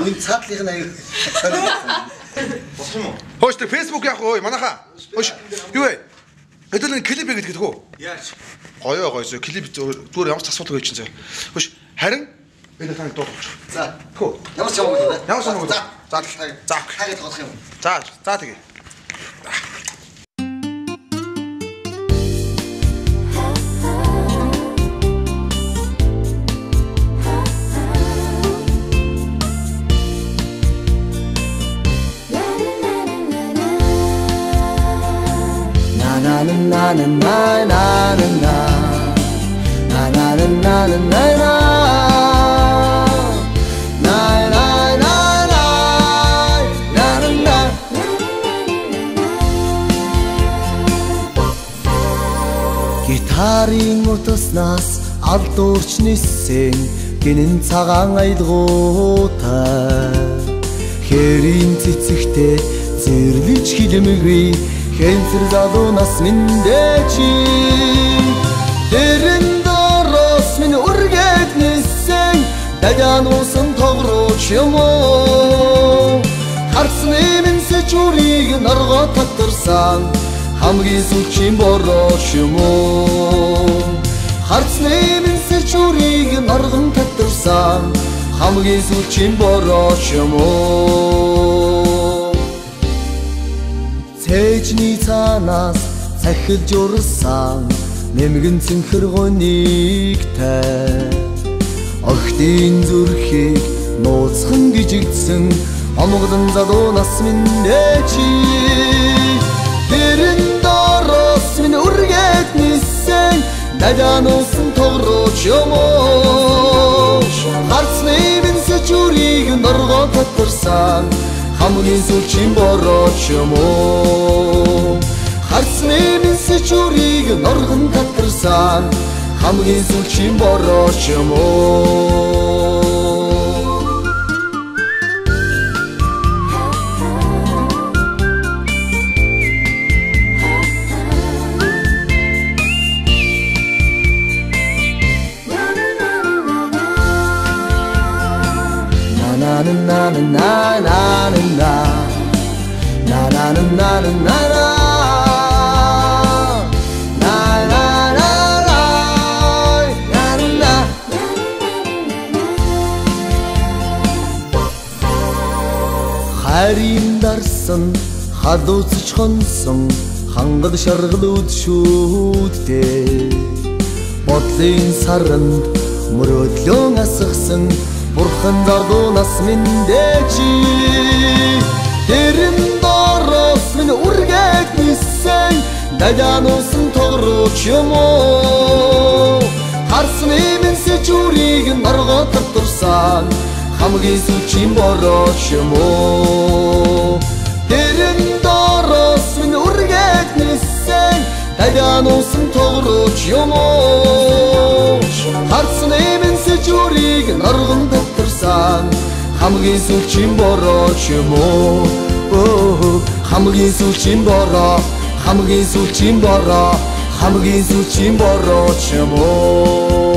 Үн цаатлыг нь аяа. Болох юм уу? Хөөш тэ Facebook яг ой манайха. Хөөш юу вэ? Хэдүүлэн клип гэдэг үү? Яаж? Гоёо гоёсоо клип зүгээр ямар ч асуудал байж чинь. Хөөш харин энэ таныг дуудаж. За. Хөө. Ямар ч юм уу? Ямар ч юм уу? За. За. Хаагаад болох юм. За тэгээ. Гитарын утаснаас алдуурч нисэн гинэн цагаан аялгуутай хэрийн цэцэгтэй зэрлэж хилэмгүй хэнцэр залуунаас мэндээчи дэрэн дороос минь үргээд нисэн дадянуусан тогрооч юм уу харцны минь сэжүрийг норгоо татарсан хамгийн сүлжийн борооч юм уу харцны минь сэжүрийг норгон татарсан хамгийн сүлжийн борооч юм уу цэжний цаанаас цахилж урсан нэмгэн цэнхэр гонигтай охтын зүрхийг нууцхан гжигдсэн омглон залуунаас мэндээчи дэрэн дороос минь үргээд нисэн дадянуусан тогрооч юм уу харцны минь сэжүрийг норгоо татарсан хамгийн сүлжийн борооч юм уу харцны минь сэжүрийг норгон татарсан хамгийн сүлжийн борооч юм уу na na na na na na na na na na na харин дарсан халууцч хонсон хангад шаргалууд шүүдтэй бодлын саранд мөрөөдлөн асгасан бурхан залуунаас мэндээчи дэрэн дороос минь үргээд нисэн дадянуусан тогрооч юм уу харцны минь сэжүрийг норгоо татарсан хамгийн сүлжийн борооч юм уу дэрэн дороос минь үргээд нисэн дадянуусан тогрооч юм уу харцны минь сэжүрийг норгон татарсан хамгийн сүлжийн борооч юм уу хамгийн сүлжийн бороо хамгийн сүлжийн бороо хамгийн сүлжийн борооч юм уу